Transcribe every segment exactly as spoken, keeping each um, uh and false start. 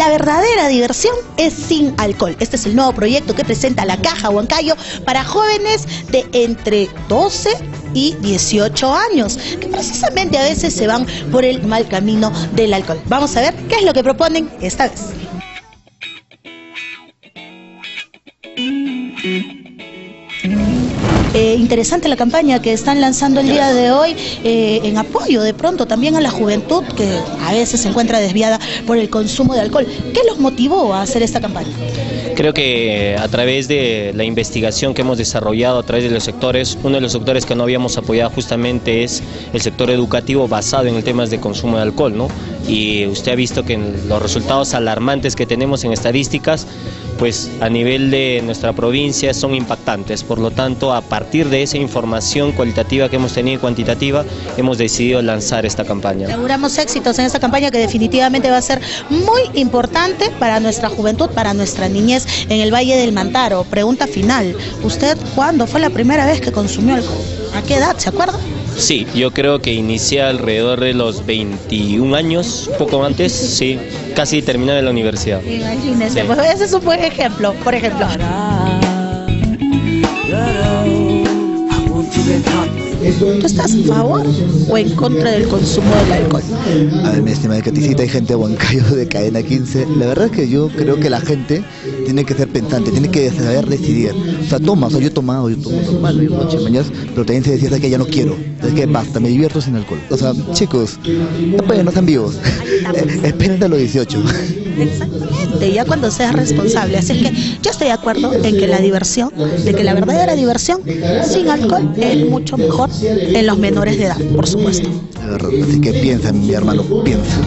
La verdadera diversión es sin alcohol. Este es el nuevo proyecto que presenta la Caja Huancayo para jóvenes de entre doce y dieciocho años, que precisamente a veces se van por el mal camino del alcohol. Vamos a ver qué es lo que proponen esta vez. Eh, interesante la campaña que están lanzando el día de hoy eh, en apoyo de pronto también a la juventud que a veces se encuentra desviada por el consumo de alcohol. ¿Qué los motivó a hacer esta campaña? Creo que a través de la investigación que hemos desarrollado a través de los sectores, uno de los sectores que no habíamos apoyado justamente es el sector educativo basado en el tema de consumo de alcohol, ¿no? Y usted ha visto que en los resultados alarmantes que tenemos en estadísticas, pues a nivel de nuestra provincia son impactantes. Por lo tanto, a partir de esa información cualitativa que hemos tenido y cuantitativa, hemos decidido lanzar esta campaña. Auguramos éxitos en esta campaña que definitivamente va a ser muy importante para nuestra juventud, para nuestra niñez en el Valle del Mantaro. Pregunta final, ¿usted cuándo fue la primera vez que consumió alcohol? ¿A qué edad, se acuerda? Sí, yo creo que inicié alrededor de los veintiún años, poco antes, sí, casi terminaba la universidad. Imagínese, sí. Pues ese es un buen ejemplo, por ejemplo. ¿Tú estás a favor o en contra del consumo del alcohol? A ver, mi estimada Caticita, hay gente de Huancayo de Cadena quince. La verdad es que yo creo que la gente tiene que ser pensante, tiene que saber decidir. O sea, toma, o sea, yo he tomado, yo tomo normal, yo noche, mañana, pero también se decía que ya no quiero. Es que basta, me divierto sin alcohol. O sea, chicos, no pueden, no están vivos. Esperen a los dieciocho. Exactamente, ya cuando seas responsable. Así es que yo estoy de acuerdo en que la diversión, de que la verdadera diversión sin alcohol es mucho mejor en los menores de edad, por supuesto. Así que piensa, mi hermano, piensa.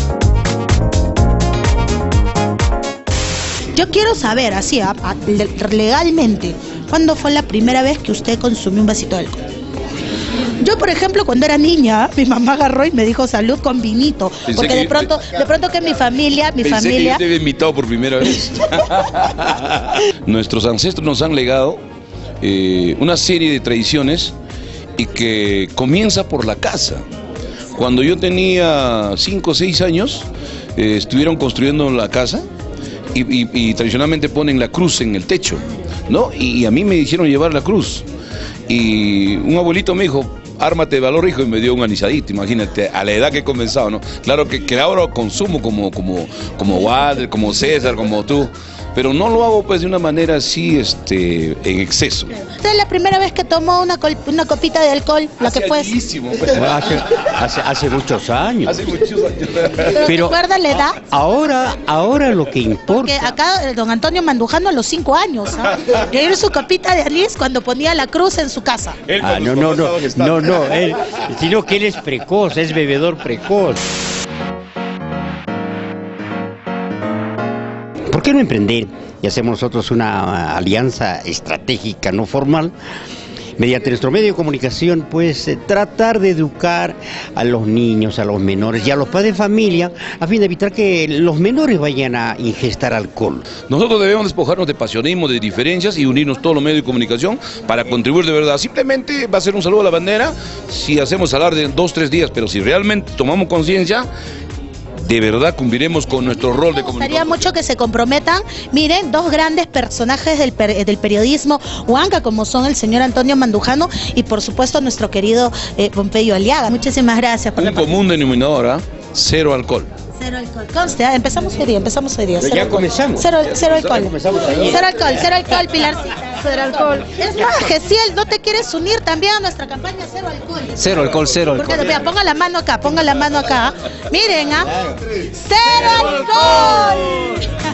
Yo quiero saber, así, a, a, legalmente, ¿cuándo fue la primera vez que usted consumió un vasito de alcohol? Yo, por ejemplo, cuando era niña, mi mamá agarró y me dijo salud con vinito, pensé porque de pronto, de pronto que mi familia, mi pensé familia... que yo te había invitado por primera vez. Nuestros ancestros nos han legado eh, una serie de tradiciones y que comienza por la casa. Cuando yo tenía cinco o seis años, eh, estuvieron construyendo la casa y, y, y tradicionalmente ponen la cruz en el techo, ¿no? Y, y a mí me hicieron llevar la cruz. Y un abuelito me dijo, ármate de valor, hijo, y me dio un anisadito, imagínate, a la edad que he comenzado, ¿no? Claro que, que ahora consumo como, como, como Walter, como César, como tú, pero no lo hago pues de una manera así, este, en exceso. ¿Esta es la primera vez que tomó una, col, una copita de alcohol? La hace que fue. Pues. Hace, hace, hace muchos años. Hace muchos años. Pero, pero ¿recuerda la edad? Ahora, ahora lo que importa. Porque acá don Antonio Mandujano a los cinco años, ¿eh? Le dio su copita de anís cuando ponía la cruz en su casa. Ah, no, no, no, no, no, él, sino que él es precoz, es bebedor precoz. ¿Por qué no emprender y hacemos nosotros una alianza estratégica no formal? Mediante nuestro medio de comunicación, pues eh, tratar de educar a los niños, a los menores y a los padres de familia, a fin de evitar que los menores vayan a ingestar alcohol. Nosotros debemos despojarnos de pasionismo, de diferencias y unirnos todos los medios de comunicación para contribuir de verdad. Simplemente va a ser un saludo a la bandera si hacemos hablar de dos, tres días, pero si realmente tomamos conciencia, de verdad cumpliremos con nuestro rol de comunicador. Me gustaría mucho que se comprometan, miren, dos grandes personajes del, per, del periodismo huanca, como son el señor Antonio Mandujano y por supuesto nuestro querido eh, Pompeyo Aliaga. Muchísimas gracias por Un la común denominador, ¿eh? Cero alcohol. Cero alcohol. Conste, ¿eh? empezamos hoy día, empezamos hoy día. Cero ya alcohol. Comenzamos. Cero, cero alcohol. Comenzamos ayer. Cero alcohol, cero alcohol, Pilarcita. Cero alcohol. Es más, Gesiel, ¿no te quieres unir también a nuestra campaña Cero Alcohol? Cero alcohol, cero alcohol. Porque, mira, ponga la mano acá, ponga la mano acá. Miren, ¿ah? ¿eh? ¡Cero alcohol!